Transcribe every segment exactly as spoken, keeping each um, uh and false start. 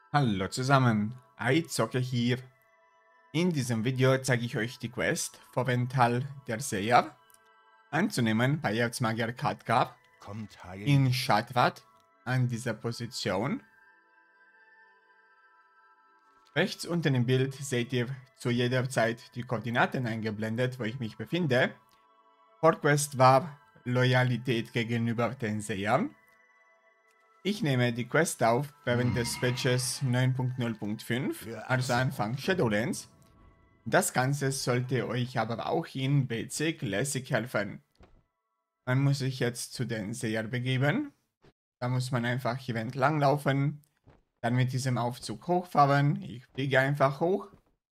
Hallo zusammen, iZocke hier. In diesem Video zeige ich euch die Quest Vorwental der Seher anzunehmen bei Erzmagier Khadgar Kommt heil. in Shattrath an dieser Position. Rechts unten im Bild seht ihr zu jeder Zeit die Koordinaten eingeblendet, wo ich mich befinde. Vorquest war Loyalität gegenüber den Sehern. Ich nehme die Quest auf während des Patches neun Punkt null Punkt fünf, also Anfang Shadowlands. Das Ganze sollte euch aber auch in B C Classic helfen. Man muss sich jetzt zu den Seher begeben. Da muss man einfach hier entlang laufen. Dann mit diesem Aufzug hochfahren. Ich fliege einfach hoch.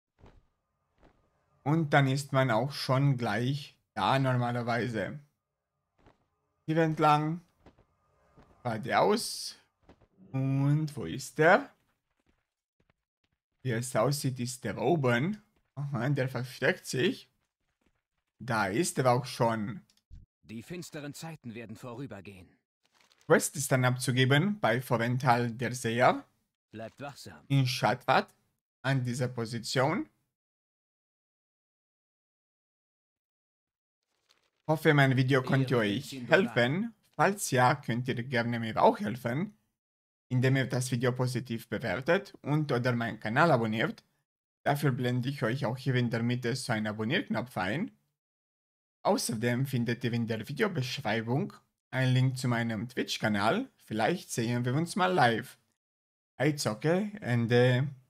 Und dann ist man auch schon gleich da normalerweise. Hier entlang. Geradeaus. Und wo ist der? Wie es aussieht, ist der oben. Aha, der versteckt sich. Da ist er auch schon. Die finsteren Zeiten werden vorübergehen. Quest ist dann abzugeben bei Vorwental der Seher Bleibt wachsam. in Shattrath an dieser Position. Hoffe, mein Video konnte euch helfen. Falls ja, könnt ihr gerne mir auch helfen, indem ihr das Video positiv bewertet und oder meinen Kanal abonniert. Dafür blende ich euch auch hier in der Mitte so einen Abonnierknopf ein. Außerdem findet ihr in der Videobeschreibung einen Link zu meinem Twitch-Kanal. Vielleicht sehen wir uns mal live. iZocke, Ende.